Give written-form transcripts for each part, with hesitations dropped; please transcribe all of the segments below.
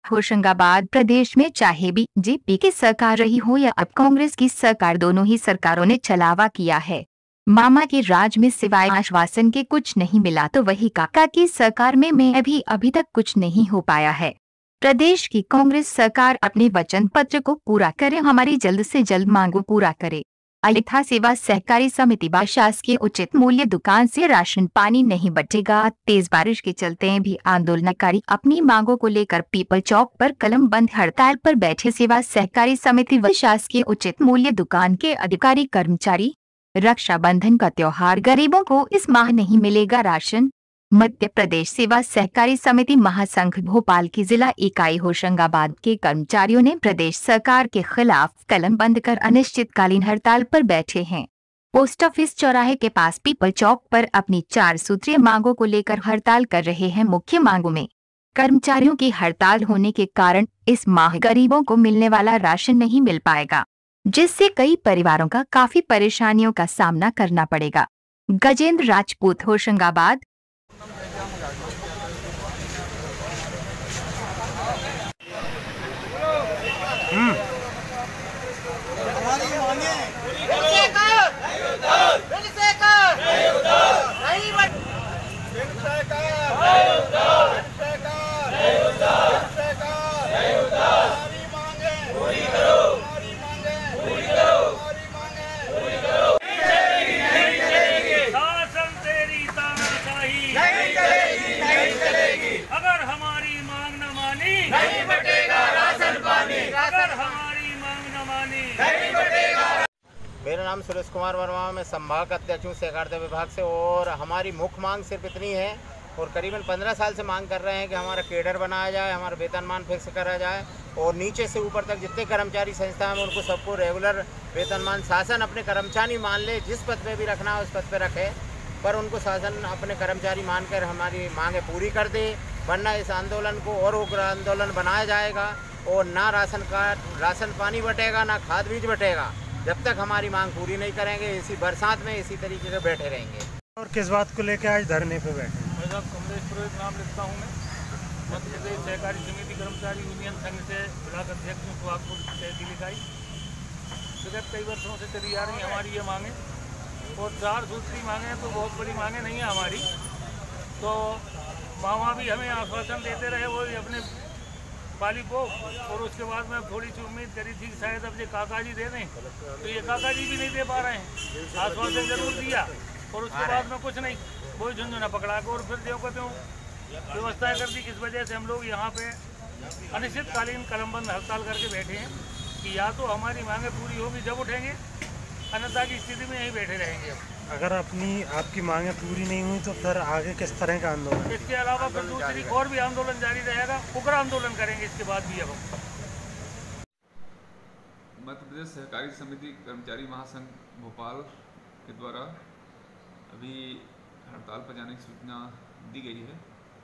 होशंगाबाद प्रदेश में चाहे बीजेपी की सरकार रही हो या अब कांग्रेस की सरकार, दोनों ही सरकारों ने छलावा किया है। मामा के राज में सिवाय आश्वासन के कुछ नहीं मिला, तो वही काका की सरकार में अभी तक कुछ नहीं हो पाया है। प्रदेश की कांग्रेस सरकार अपने वचन पत्र को पूरा करे, हमारी जल्द से जल्द मांगों पूरा करे। अयथा सेवा सहकारी समिति व शासकीय उचित मूल्य दुकान से राशन पानी नहीं बटेगा। तेज बारिश के चलते भी आंदोलनकारी अपनी मांगों को लेकर पीपल चौक पर कलम बंद हड़ताल पर बैठे। सेवा सहकारी समिति व शासकीय उचित मूल्य दुकान के अधिकारी कर्मचारी। रक्षाबंधन का त्योहार, गरीबों को इस माह नहीं मिलेगा राशन। मध्य प्रदेश सेवा सहकारी समिति महासंघ भोपाल की जिला इकाई होशंगाबाद के कर्मचारियों ने प्रदेश सरकार के खिलाफ कलम बंद कर अनिश्चितकालीन हड़ताल पर बैठे हैं। पोस्ट ऑफिस चौराहे के पास पीपल चौक पर अपनी 4 सूत्रीय मांगों को लेकर हड़ताल कर रहे हैं। मुख्य मांगों में कर्मचारियों की हड़ताल होने के कारण इस माह गरीबों को मिलने वाला राशन नहीं मिल पाएगा, जिससे कई परिवारों का काफी परेशानियों का सामना करना पड़ेगा। गजेंद्र राजपूत, होशंगाबाद। अगर हमारी मांग न मानी नहीं बटेगा राशन पानी। अगर हमारी मांग न मानी नहीं बटेगा। मेरा नाम सुरेश कुमार वर्मा, मैं संभाग अध्यक्ष हूँ सहकारिता विभाग से। और हमारी मुख्य मांग सिर्फ इतनी है, और करीबन 15 साल से मांग कर रहे हैं कि हमारा केडर बनाया जाए, हमारा वेतनमान फिक्स करा जाए, और नीचे से ऊपर तक जितने कर्मचारी संस्था हैं उनको सबको रेगुलर वेतनमान शासन अपने कर्मचारी मान ले। जिस पद पे भी रखना है उस पद पे रखे, पर उनको शासन अपने कर्मचारी मानकर हमारी मांगें पूरी कर दे, वरना इस आंदोलन को और उग्र आंदोलन बनाया जाएगा। और ना राशन कार्ड, राशन पानी बटेगा, ना खाद बीज बटेगा, जब तक हमारी मांग पूरी नहीं करेंगे। इसी बरसात में इसी तरीके से बैठे रहेंगे। और किस बात को लेकर आज धरने पे बैठे? मैं साहब कमलेश पुरोहित नाम लिखता हूँ। मैं मध्य प्रदेश सहकारी समिति कर्मचारी यूनियन संघ से ब्लॉक अध्यक्ष हूँ, सुहागपुर तहसील इकाई। विगत कई वर्षों से चली आ रही हमारी ये मांगे, और 4 सूत्री मांगे हैं, तो बहुत बड़ी मांगे नहीं है हमारी। तो मामा भी हमें आश्वासन देते रहे वो अपने बाली को, और उसके बाद में थोड़ी सी उम्मीद करी थी कि शायद अब ये काका जी दे दें, तो ये काका जी भी नहीं दे पा रहे हैं। आश्वासन जरूर दिया और उसके बाद में कुछ नहीं, वही झुंझुना पकड़ा के और फिर जो को त्यों व्यवस्थाएं कर दी। इस वजह से हम लोग यहाँ पे अनिश्चितकालीन कलमबंद हड़ताल करके बैठे हैं कि या तो हमारी मांगें पूरी होगी जब उठेंगे, अन्यथा की स्थिति में यहीं बैठे रहेंगे। अगर आपकी मांगें पूरी नहीं हुई तो फिर आगे किस तरह का आंदोलन? इसके अलावा फिर दूसरी और भी आंदोलन जारी रहेगा, उग्र आंदोलन करेंगे इसके बाद भी। अब मध्य प्रदेश सहकारी समिति कर्मचारी महासंघ भोपाल के द्वारा अभी हड़ताल पर जाने की सूचना दी गई है।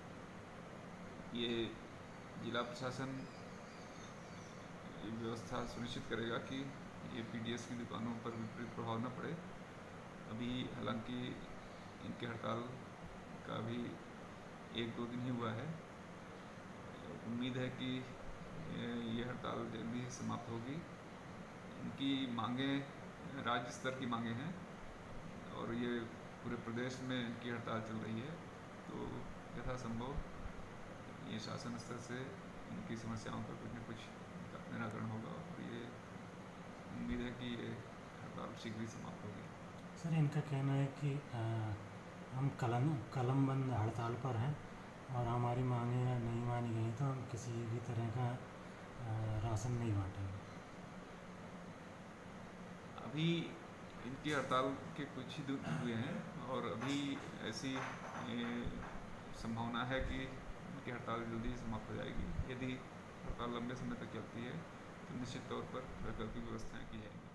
ये जिला प्रशासन ये व्यवस्था सुनिश्चित करेगा कि ये पीडीएस की दुकानों पर विपरीत प्रभाव न पड़े। अभी हालांकि इनके हड़ताल का अभी 1-2 दिन ही हुआ है। उम्मीद है कि ये हड़ताल जल्दी समाप्त होगी। इनकी मांगें राज्य स्तर की मांगें हैं और ये पूरे प्रदेश में इनकी हड़ताल चल रही है, तो यथासंभव ये शासन स्तर से इनकी समस्याओं पर कुछ न कुछ निराकरण होगा, और ये उम्मीद है कि ये हड़ताल शीघ्र ही समाप्त होगी। सर, इनका कहना है कि हम कलम बंद हड़ताल पर हैं और हमारी मांगें नहीं मानी गई तो हम किसी भी तरह का राशन नहीं बांटेंगे। अभी इनकी हड़ताल के कुछ ही दिन हुए हैं और अभी ऐसी संभावना है कि इनकी हड़ताल जल्दी समाप्त हो जाएगी। यदि हड़ताल लंबे समय तक चलती है तो निश्चित तौर पर वैकल्पिक व्यवस्थाएं की जाएंगी।